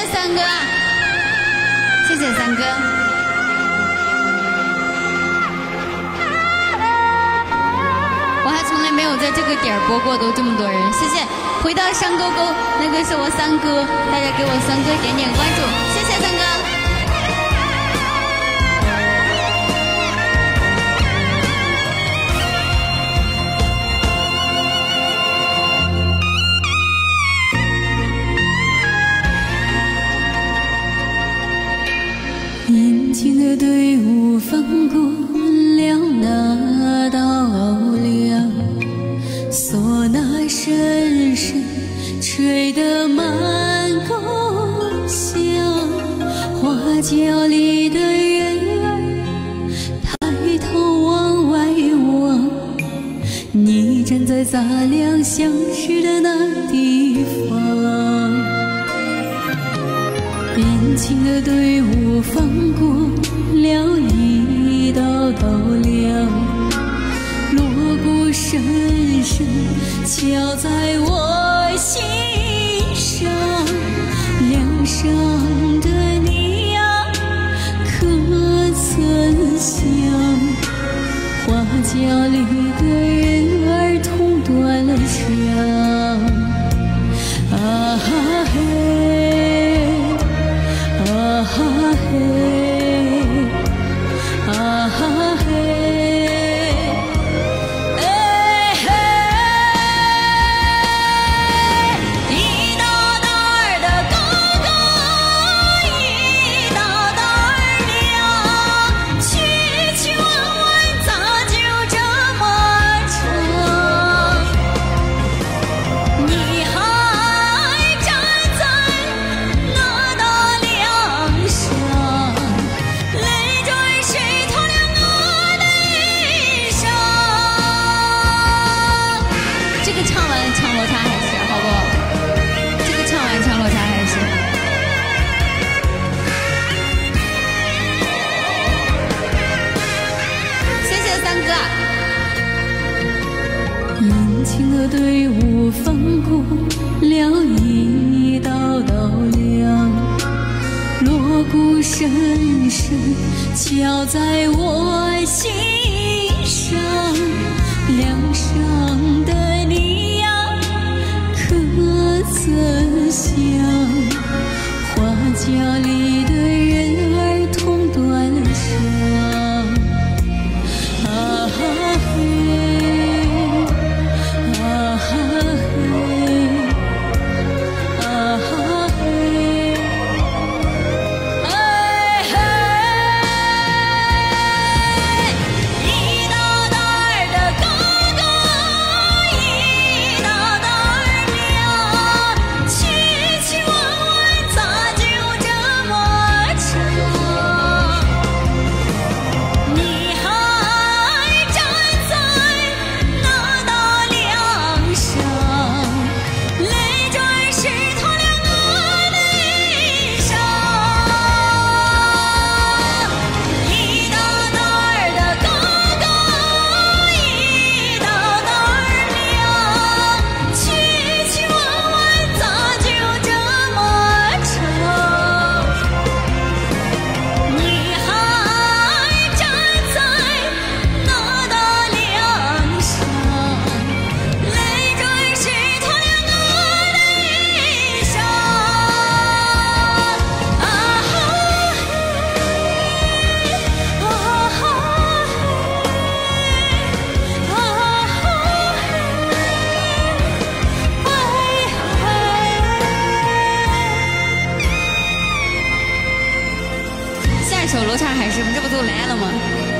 三哥，谢谢三哥。我还从来没有在这个点儿播过，都这么多人，谢谢。回到山沟沟，那个是我三哥，大家给我三哥点点关注，谢谢三哥。 引进的队伍翻过了那道梁，唢呐声声吹得满宫响，花轿里的人儿抬头往外望，你站在咱俩相识的那地方。 引进的队伍翻过了一道道梁，锣鼓声声敲在我心上。梁上的你呀，可曾想，花轿里的人儿痛断了肠。啊哈嘿。 啊哈嘿，啊哈嘿，哎嘿，一道道儿的高高，一道道儿亮，曲曲弯弯咋就这么长？你还站在那道。 唱落差还是好不好？这个唱完唱落差还是。谢谢三哥。 引进的队伍翻过了一道道梁，锣鼓声声敲在我心上，梁上的你。 怎想，花轿里的人儿痛断了肠。啊哈嘿，啊哈嘿，啊哈嘿，哎嘿，一道道儿的高高，一道道儿亮。 曲曲弯弯咋就这么长？你还站在那道梁上，泪水湿透了我的衣裳。一道道儿的高高，一道道儿亮，曲曲弯弯咋就这么长？你还站在那道梁上，泪水湿透了我的衣裳。啊哈嘿，啊哈嘿，啊哈嘿， 下一首罗刹海市吗？这不都来了吗？